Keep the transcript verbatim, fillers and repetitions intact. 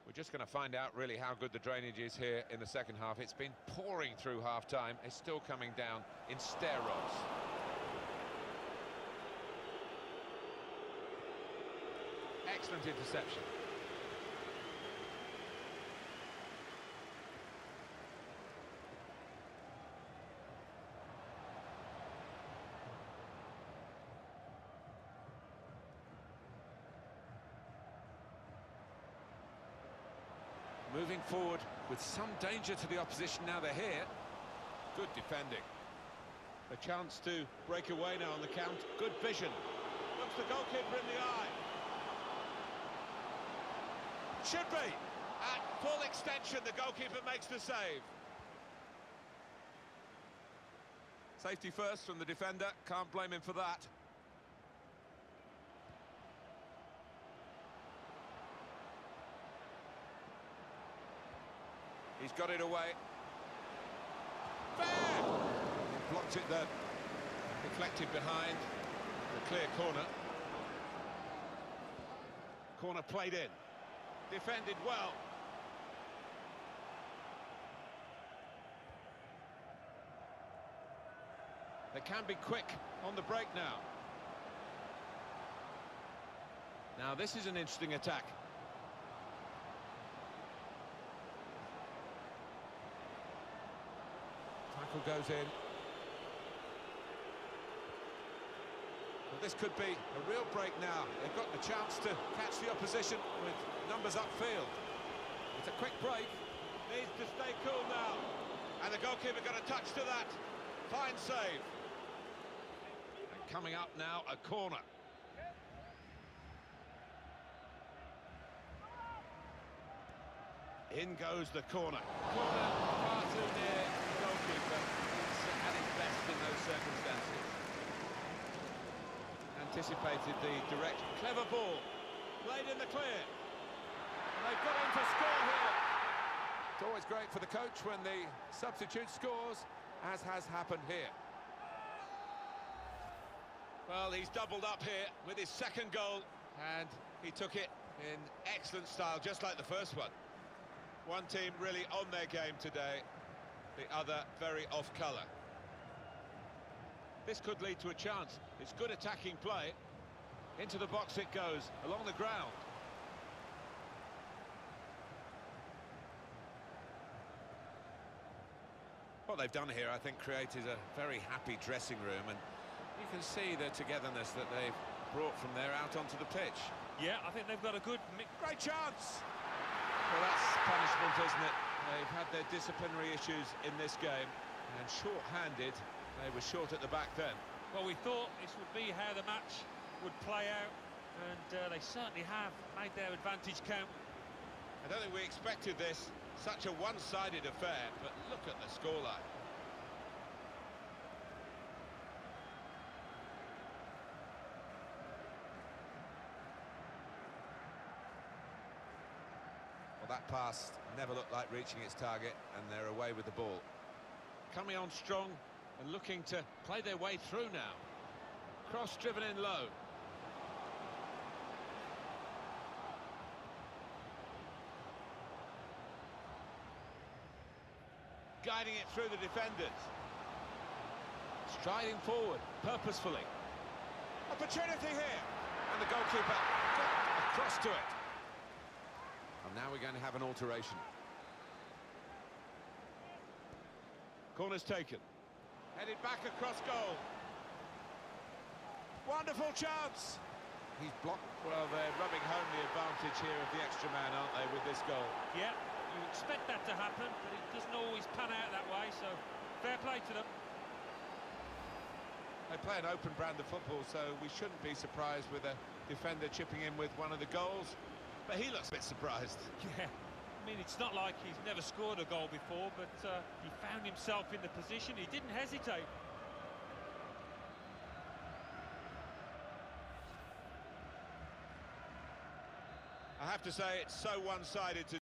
We're just going to find out really how good the drainage is here in the second half. It's been pouring through half-time. It's still coming down in steroids. Excellent interception. Moving forward with some danger to the opposition now they're here. Good defending. A chance to break away now on the count. Good vision. Looks the goalkeeper in the eye. Should be. At full extension, the goalkeeper makes the save. Safety first from the defender. Can't blame him for that. He's got it away. Fair! Blocked it there. Deflected behind. The clear corner. Corner played in. Defended well. They can be quick on the break now. Now this is an interesting attack. Tackle goes in. Well, this could be a real break now. They've got the chance to catch the opposition with numbers upfield. It's a quick break. Needs to stay cool now. And the goalkeeper got a touch to that. Fine save. And coming up now, a corner. In goes the corner. Corner far too near the goalkeeper. He's at his best in those circumstances. Anticipated the direction. Clever ball. Played in the clear. And they've got him to score here. It's always great for the coach when the substitute scores, as has happened here. Well, he's doubled up here with his second goal, and he took it in excellent style, just like the first one. One team really on their game today, the other very off-colour. This could lead to a chance. It's good attacking play. Into the box it goes, along the ground. What they've done here, I think, created a very happy dressing room, and you can see the togetherness that they've brought from there out onto the pitch. Yeah, I think they've got a good... Great chance! Well, that's punishment, isn't it? They've had their disciplinary issues in this game, and short-handed, they were short at the back then. Well, we thought this would be how the match would play out, and uh, they certainly have made their advantage count. I don't think we expected this, such a one-sided affair, but look at the scoreline. Well, that pass never looked like reaching its target, and they're away with the ball. Coming on strong and looking to play their way through now. Cross driven in low. Guiding it through the defenders. Striding forward, purposefully. Opportunity here. And the goalkeeper got across to it. And now we're going to have an alteration. Corner's taken. Headed back across goal. Wonderful chance. He's blocked. Well, they're rubbing home the advantage here of the extra man, aren't they, with this goal? Yeah, you expect that to happen, but it doesn't always pan out that way, so fair play to them. They play an open brand of football, so we shouldn't be surprised with a defender chipping in with one of the goals. But he looks a bit surprised. Yeah, I mean, it's not like he's never scored a goal before, but uh, he found himself in the position. He didn't hesitate. I have to say, it's so one-sided today.